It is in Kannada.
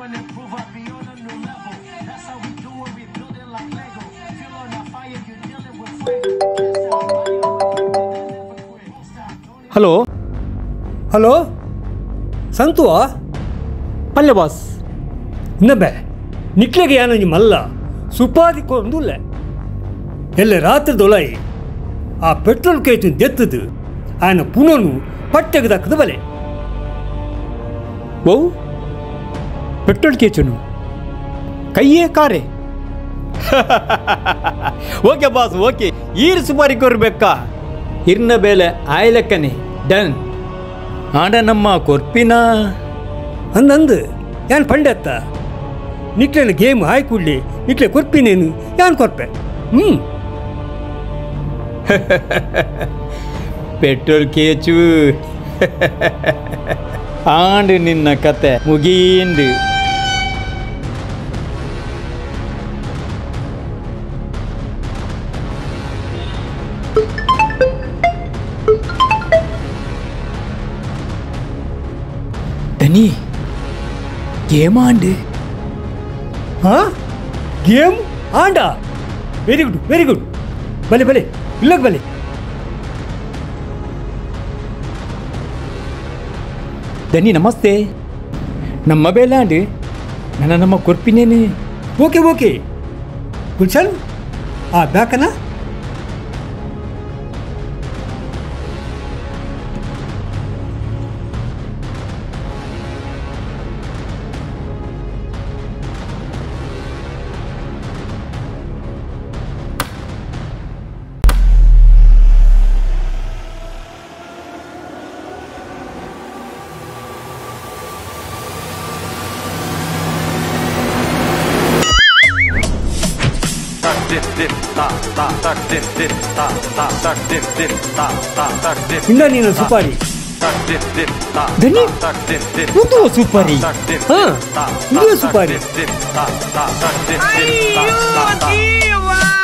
and improve, I'll be on a new level. That's how we do it, we build it like Lego. Feel on a fire, you're dealing with fuego. Hello hello ಸಂತುವಾ ಅಲ್ಲ ಬಾಸ್ ಇನ್ನಬೆ ನಿಕ್ಲೆಗೆ ಯಾನು ನಿಮ್ಮಲ್ಲ ಸುಪಾರಿಕೊಂದುಲ್ಲ ಎಲ್ಲ ರಾತ್ರಿ ದೊಲಾಯಿ ಆ ಪೆಟ್ರೋಲ್ ಕೇತು ದೆತ್ತದು ಆಯನ ಪುನನು ಪಟ್ಟೆಗೆ ದಕ್ಕದ ಬಲೆ ಓ ಪೆಟ್ರೋಲ್ ಕೇಚನು ಕೈಯೇ ಕಾರೆ ಓಕೆ ಬಾಸ್ ಓಕೆ ಈರು ಸುಪಾರಿ ಕೊರ್ಬೇಕಾ ಇರ್ನ ಬೇಲೆ ಆಯ್ಲೆಕ್ಕನೆ ಡನ್ ಆಡ ನಮ್ಮ ಕೊರ್ಪಿನ ಅಂದಂದು ಯಾನ್ ಪಂಡೆತ್ತ ನಿಕ್ಲೆನ ಗೇಮ್ ಆಯ್ಕುಳ್ಳಿ ನಿಕ್ಲೆ ಕೊರ್ಪಿನೇನು ಯಾನ್ ಕೊರ್ಪೆ ಪೆಟ್ರೋಲ್ ಕೇಚು ಆಂಡು ನಿನ್ನ ಕತೆ ಮುಗೀಂಡು ಧನಿ ಗೇಮ್ ಆಂಡು ಗೇಮ್ ಆಂಡ ವೆರಿ ಗುಡ್ ಬಲೆ ಬಲೆ ಇಲ್ಲಕ್ಕೆ ಬಲೆ ಧನಿ ನಮಸ್ತೆ ನಮ್ಮ ಬೇಲಾಂಡು ನಮ್ಮ ಕೊರ್ಪಿನೇನೆ ಓಕೆ ಗುಲ್ಶನ್ ಆ ಬ್ಯಾಕನ ಇಲ್ಲ ನೀನು ಸುಪಾರಿ ಧನಿ ಒಂದು ಸುಪಾರಿ ಇದು ಸುಪಾರಿ